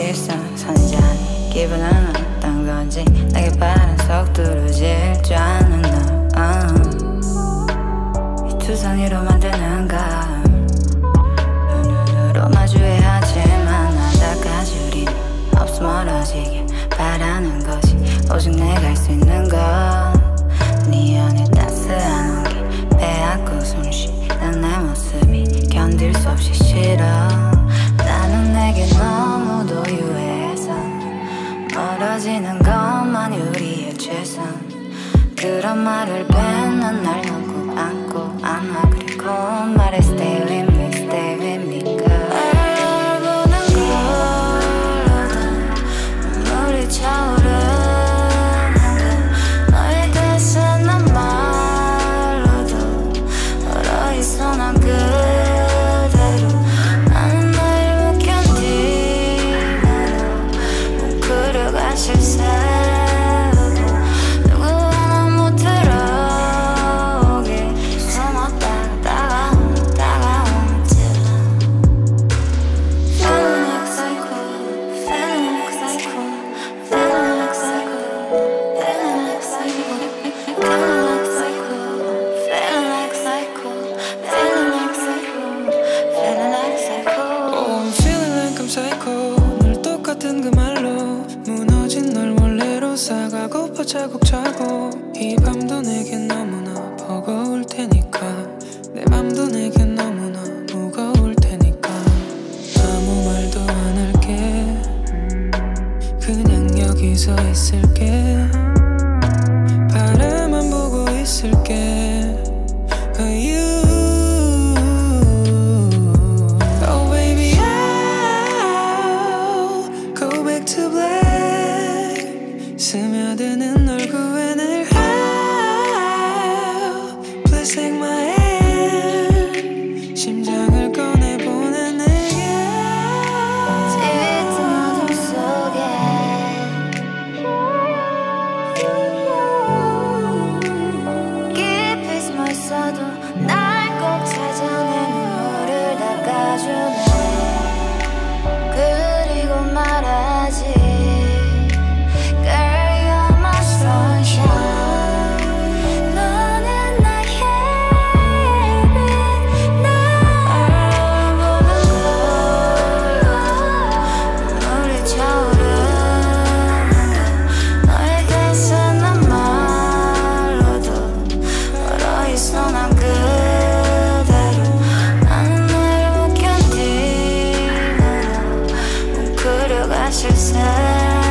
일상선자니 기분은 어떤 건지 내게 빠른 속도로 질 줄 아는 너 이 투성이로 만드는 걸 눈으로 마주해야 하지만 나다까지 우린 없어 멀어지길 바라는 것이 오직 내가 할 수 있는 것 네 안에 따스한 온기 빼앗고 숨쉬는 내 모습이 견딜 수 없이 싫어 나는 내게 너무도 유해해서 멀어지는 것만이 우리의 최선 그런 말을 뱉는 날 놓고 안고 안아 그리고 말해 stay with me stay with me girl 날 보는 걸로도 눈물이 차오르는데 너에 대해서 난 말로도 얼어있어 난 그대로 나는 널 못 견디고 뭉클어간 실세 차곡차곡 이 밤도 내겐 너무나 버거울 테니까 내 맘도 내겐 너무나 무거울 테니까 아무 말도 안 할게 그냥 여기서 있을게 바라만 보고 있을게 you Oh baby I'll go back to black 스며드는 널 구해낼 how Please take my hand 심장을 꺼내보내 내게 짙은 어둠 속에 깊이 숨어 있어도 날 꼭 찾아내 눈물을 닦아주네 그리고 말하지 실세